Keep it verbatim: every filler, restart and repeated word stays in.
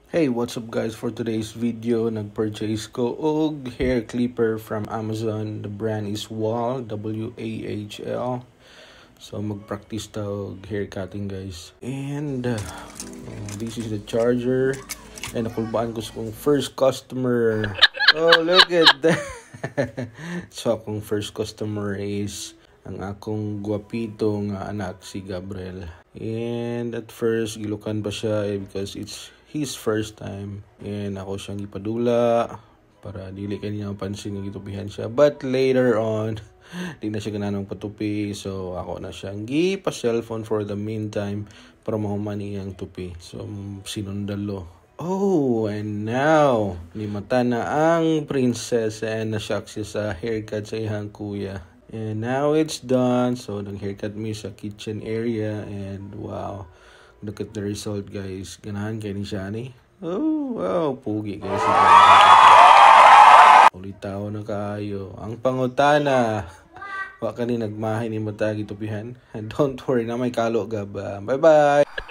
Hey, what's up guys? For today's video, nag-purchase ko og hair clipper from Amazon. The brand is Wahl, W A H L. So mag-practice ta og hair cutting guys. And uh, this is the charger. And nakulbaan ko sa kong first customer. Oh, look at that. So akong first customer is ang akong guwapito nga anak si Gabriel. And at first, gilukan pa siya eh, because it's his first time. And ako siyang ipadula para dili kaniya mapansin nga gitupihan siya. But later on, di na siya gananong patupi. So ako na siyang gipa cellphone for the meantime para mahuman iyang tupi. So sinundalo. Oh, and now, limata na ang princess and na-shock siya sa haircut sa ihang kuya. And now it's done. So, nag-haircut me sa kitchen area. And wow, look at the result guys. Ganahan kayo ni Shani. Oh, wow, pugi guys. Ulitaw na kayo. Ang pangutana. Wa ka ni nagmahay ni matagi tupihan. And don't worry na may kalo gaba. Bye-bye.